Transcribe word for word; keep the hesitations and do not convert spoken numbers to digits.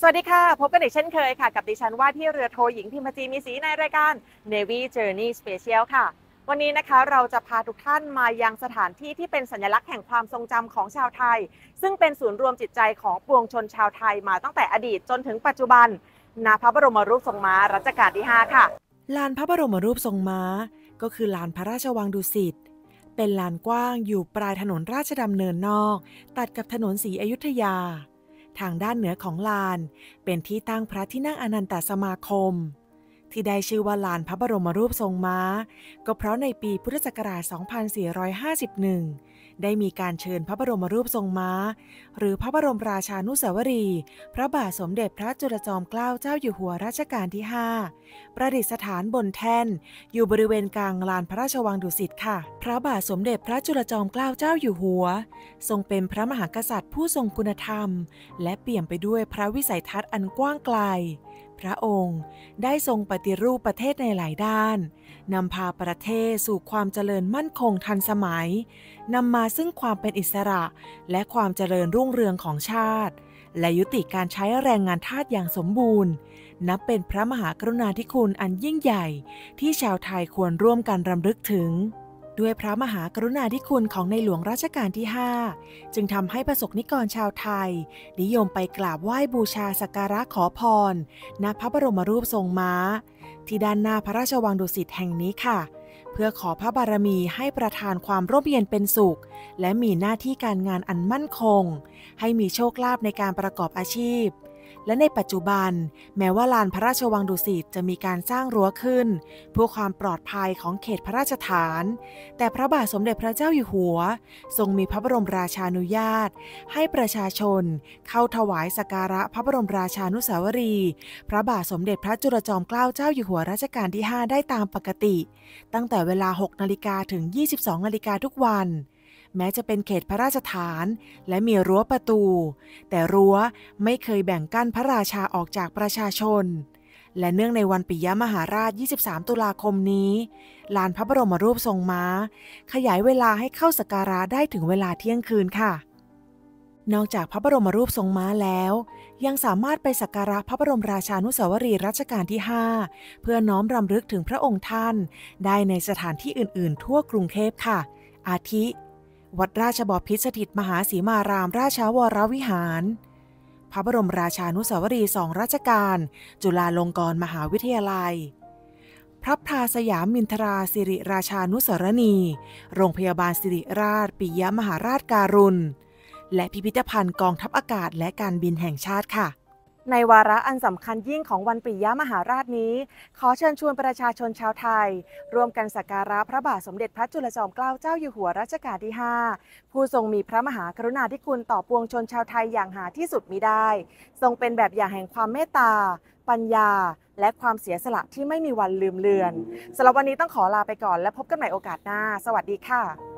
สวัสดีค่ะพบกันอีกเช่นเคยค่ะกับดิฉันว่าที่เรือโทหญิงพิมพ์จีมีศรีในรายการ Navy Journey Special ค่ะวันนี้นะคะเราจะพาทุกท่านมายังสถานที่ที่เป็นสัญลักษณ์แห่งความทรงจำของชาวไทยซึ่งเป็นศูนย์รวมจิตใจของปวงชนชาวไทยมาตั้งแต่อดีตจนถึงปัจจุบันณพระบรมรูปทรงม้ารัชกาลที่ห้าค่ะลานพระบรมรูปทรงม้าก็คือลานพระราชวังดุสิตเป็นลานกว้างอยู่ปลายถนนราชดำเนินนอกตัดกับถนนศรีอยุธยาทางด้านเหนือของลานเป็นที่ตั้งพระที่นั่งอนันตสมาคมที่ได้ชื่อว่าลานพระบรมรูปทรงม้าก็เพราะในปีพุทธศักราช สองพันสี่ร้อยห้าสิบเอ็ด ได้มีการเชิญพระบรมรูปทรงม้าหรือพระบรมราชานุสาวรีย์พระบาทสมเด็จพระจุลจอมเกล้าเจ้าอยู่หัวรัชกาลที่ห้าประดิษฐานบนแท่นอยู่บริเวณกลางลานพระราชวังดุสิตค่ะพระบาทสมเด็จพระจุลจอมเกล้าเจ้าอยู่หัวทรงเป็นพระมหากษัตริย์ผู้ทรงคุณธรรมและเปี่ยมไปด้วยพระวิสัยทัศน์อันกว้างไกลพระองค์ได้ทรงปฏิรูปประเทศในหลายด้านนำพาประเทศสู่ความเจริญมั่นคงทันสมัยนำมาซึ่งความเป็นอิสระและความเจริญรุ่งเรืองของชาติและยุติการใช้แรงงานทาสอย่างสมบูรณ์นับเป็นพระมหากรุณาธิคุณอันยิ่งใหญ่ที่ชาวไทยควรร่วมกันรำลึกถึงด้วยพระมหากรุณาธิคุณของในหลวงรัชกาลที่ห้าจึงทำให้ประสบนิกรชาวไทยนิยมไปกราบไหว้บูชาสักการะขอพรณพระบรมรูปทรงม้าที่ด้านหน้าพระราชวังดุสิตแห่งนี้ค่ะเพื่อขอพระบารมีให้ประทานความร่มเย็นเป็นสุขและมีหน้าที่การงานอันมั่นคงให้มีโชคลาภในการประกอบอาชีพและในปัจจุบันแม้ว่าลานพระราชวังดุสิตจะมีการสร้างรั้วขึ้นเพื่อความปลอดภัยของเขตพระราชฐานแต่พระบาทสมเด็จพระเจ้าอยู่หัวทรงมีพระบรมราชานุญาตให้ประชาชนเข้าถวายสักการะพระบรมราชานุสาวรีย์พระบาทสมเด็จพระจุลจอมเกล้าเจ้าอยู่หัวรัชกาลที่ห้าได้ตามปกติตั้งแต่เวลา หกนาฬิกาถึง ยี่สิบสองนาฬิกาทุกวันแม้จะเป็นเขตพระราชฐานและมีรั้วประตูแต่รั้วไม่เคยแบ่งกั้นพระราชาออกจากประชาชนและเนื่องในวันปิยมหาราชยี่สิบสามตุลาคมนี้ลานพระบรมรูปทรงม้าขยายเวลาให้เข้าสักการะได้ถึงเวลาเที่ยงคืนค่ะนอกจากพระบรมรูปทรงม้าแล้วยังสามารถไปสักการะพระบรมราชานุสาวรีย์รัชกาลที่ห้าเพื่อน้อมรำลึกถึงพระองค์ท่านได้ในสถานที่อื่นๆทั่วกรุงเทพค่ะอาทิวัดราชบพิตรสถิตมหาสีมารามราชวรวิหารพระบรมราชานุสาวรีย์สองรัชกาลจุฬาลงกรณ์มหาวิทยาลัยพระพราสยามมินทราสิริราชานุสรณีโรงพยาบาลสิริราชปิยมหาราชการุณและพิพิธภัณฑ์กองทัพอากาศและการบินแห่งชาติค่ะในวาระอันสำคัญยิ่งของวันปิยมหาราชนี้ขอเชิญชวนประชาชนชาวไทยร่วมกันสักการะพระบาทสมเด็จพระจุลจอมเกล้าเจ้าอยู่หัวรัชกาลที่ห้าผู้ทรงมีพระมหากรุณาธิคุณต่อปวงชนชาวไทยอย่างหาที่สุดมิได้ทรงเป็นแบบอย่างแห่งความเมตตาปัญญาและความเสียสละที่ไม่มีวันลืมเลือนสำหรับวันนี้ต้องขอลาไปก่อนและพบกันใหม่โอกาสหน้าสวัสดีค่ะ